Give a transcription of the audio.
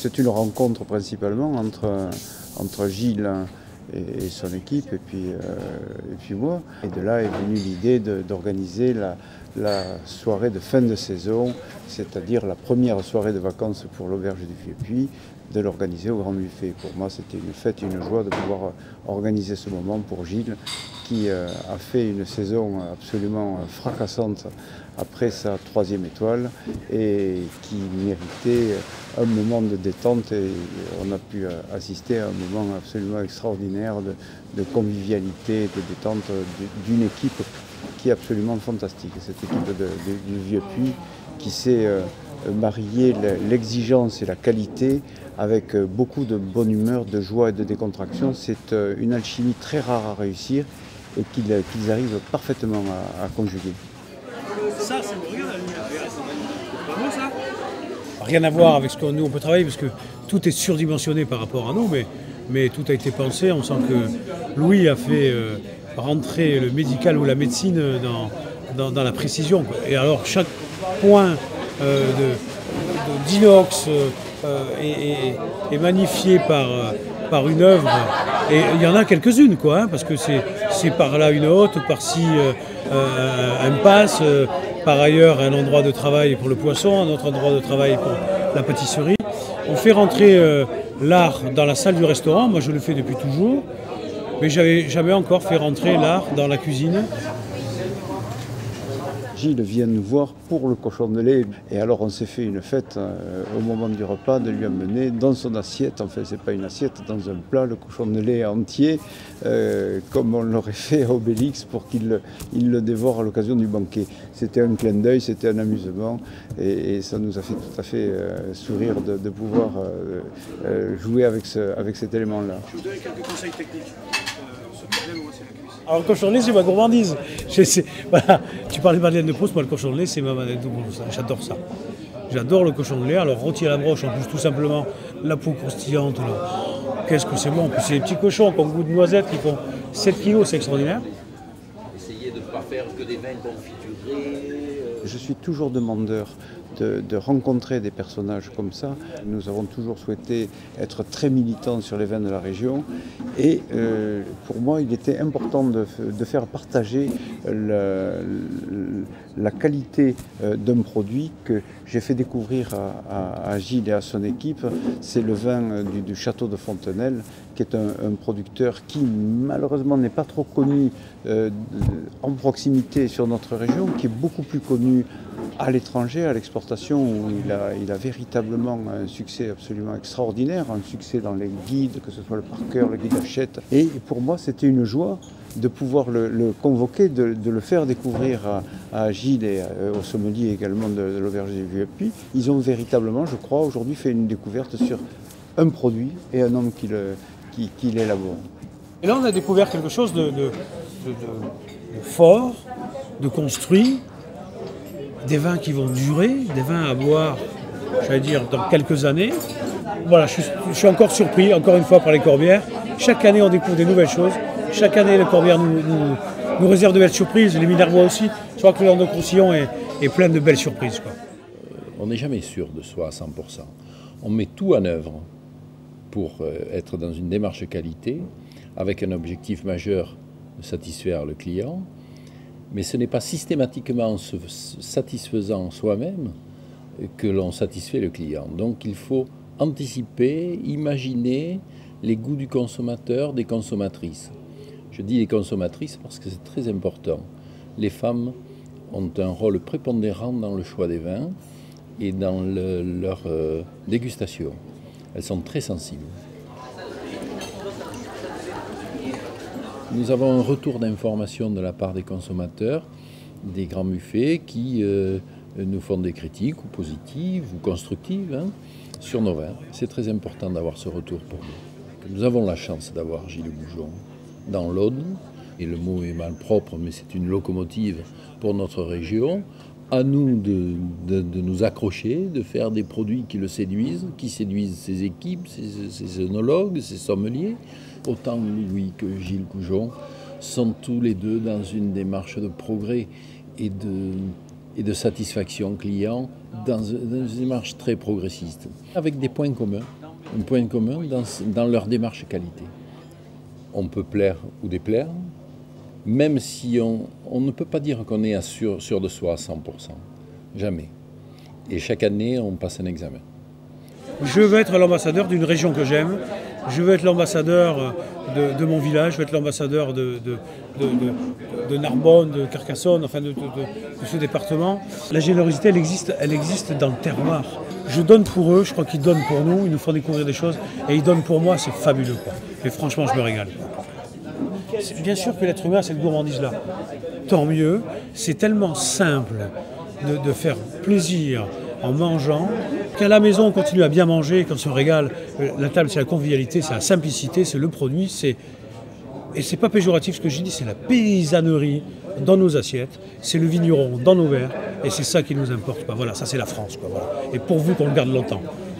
C'est une rencontre principalement entre Gilles et son équipe et puis moi. Et de là est venue l'idée d'organiser la soirée de fin de saison, c'est-à-dire la première soirée de vacances pour l'auberge du Vieux-Puy, de l'organiser au Grand Buffet. Pour moi, c'était une fête et une joie de pouvoir organiser ce moment pour Gilles, qui a fait une saison absolument fracassante après sa 3e étoile et qui méritait un moment de détente, et on a pu assister à un moment absolument extraordinaire de convivialité, de détente d'une équipe qui est absolument fantastique. Cette équipe du Vieux-Puy qui sait marier l'exigence et la qualité avec beaucoup de bonne humeur, de joie et de décontraction. C'est une alchimie très rare à réussir et qu'ils arrivent parfaitement à conjuguer. Ça, c'est rien à c'est pas bon, ça. Rien à voir avec ce que nous on peut travailler, parce que tout est surdimensionné par rapport à nous, mais tout a été pensé. On sent que Louis a fait rentrer le médical ou la médecine dans la précision, quoi. Et alors chaque point d'inox est magnifié par une œuvre, et il y en a quelques-unes, quoi, hein, parce que c'est par là une haute, par-ci un passe, par ailleurs un endroit de travail pour le poisson, un autre endroit de travail pour la pâtisserie. On fait rentrer l'art dans la salle du restaurant. Moi je le fais depuis toujours, mais j'avais jamais encore fait rentrer l'art dans la cuisine. Gilles vient nous voir pour le cochon de lait. Et alors on s'est fait une fête au moment du repas de lui amener dans son assiette, enfin c'est pas une assiette, dans un plat, le cochon de lait entier, comme on l'aurait fait à Obélix pour qu'il le dévore à l'occasion du banquet. C'était un clin d'œil, c'était un amusement, et ça nous a fait tout à fait sourire de pouvoir jouer avec cet élément-là. Je vous donne quelques conseils techniques. Ce problème, moi, c'est la cuisine. Alors le cochon de lait, c'est ma gourmandise. Voilà. Tu parlais de madeleine de Proust, moi le cochon de lait, c'est ma madeleine de Proust. J'adore ça. J'adore le cochon de lait. Alors rôti à la broche, en plus tout simplement, la peau croustillante. Qu'est-ce que c'est bon. En plus c'est des petits cochons qui ont goût de noisette, qui font 7 kilos, c'est extraordinaire. Essayez de ne pas faire que des vins confiturés. Je suis toujours demandeur de rencontrer des personnages comme ça. Nous avons toujours souhaité être très militants sur les vins de la région, et pour moi il était important de faire partager la qualité d'un produit que j'ai fait découvrir à Gilles et à son équipe. C'est le vin du château de Fontenelle, qui est un producteur qui malheureusement n'est pas trop connu en proximité sur notre région, qui est beaucoup plus connu à l'étranger, à l'exportation, où il a véritablement un succès absolument extraordinaire, un succès dans les guides, que ce soit le Parker, le guide Hachette. Et pour moi, c'était une joie de pouvoir le convoquer, de le faire découvrir à Gilles et au sommelier également de l'auberge du Vieux-Puy. Ils ont véritablement, je crois, aujourd'hui fait une découverte sur un produit et un homme qui l'élabore. Et là, on a découvert quelque chose de fort, de construit, des vins qui vont durer, des vins à boire, j'allais dire, dans quelques années. Voilà, je suis encore surpris, encore une fois, par les Corbières. Chaque année, on découvre des nouvelles choses. Chaque année, les Corbières nous réservent de belles surprises. Les Minervois aussi. Je crois que le Languedoc-Roussillon est plein de belles surprises, quoi. On n'est jamais sûr de soi à 100%. On met tout en œuvre pour être dans une démarche qualité, avec un objectif majeur de satisfaire le client. Mais ce n'est pas systématiquement en se satisfaisant soi-même que l'on satisfait le client. Donc il faut anticiper, imaginer les goûts du consommateur, des consommatrices. Je dis les consommatrices parce que c'est très important. Les femmes ont un rôle prépondérant dans le choix des vins et dans leur dégustation. Elles sont très sensibles. Nous avons un retour d'information de la part des consommateurs, des grands buffets qui nous font des critiques, ou positives, ou constructives, hein, sur nos vins. C'est très important d'avoir ce retour pour nous. Nous avons la chance d'avoir Gilles Goujon dans l'Aude, et le mot est mal propre, mais c'est une locomotive pour notre région. À nous de nous accrocher, de faire des produits qui le séduisent, qui séduisent ses équipes, ses œnologues, ses sommeliers. Autant Louis que Gilles Goujon sont tous les deux dans une démarche de progrès et et de satisfaction client dans une démarche très progressiste, avec des points communs, un point commun dans leur démarche qualité. On peut plaire ou déplaire, même si on ne peut pas dire qu'on est sûr de soi à 100%, jamais. Et chaque année, on passe un examen. Je veux être l'ambassadeur d'une région que j'aime, je veux être l'ambassadeur de mon village, je veux être l'ambassadeur de Narbonne, de Carcassonne, enfin de ce département. La générosité, elle existe dans le terroir. Je donne pour eux, je crois qu'ils donnent pour nous, ils nous font découvrir des choses, et ils donnent pour moi, c'est fabuleux, quoi. Et franchement, je me régale. Bien sûr que l'être humain, cette gourmandise-là. Tant mieux, c'est tellement simple de faire plaisir en mangeant, qu'à la maison on continue à bien manger, qu'on se régale. La table, c'est la convivialité, c'est la simplicité, c'est le produit, et c'est pas péjoratif ce que j'ai dit, c'est la paysannerie dans nos assiettes, c'est le vigneron dans nos verres, et c'est ça qui nous importe, quoi. Voilà, ça c'est la France, quoi, voilà. Et pourvu qu'on le garde longtemps.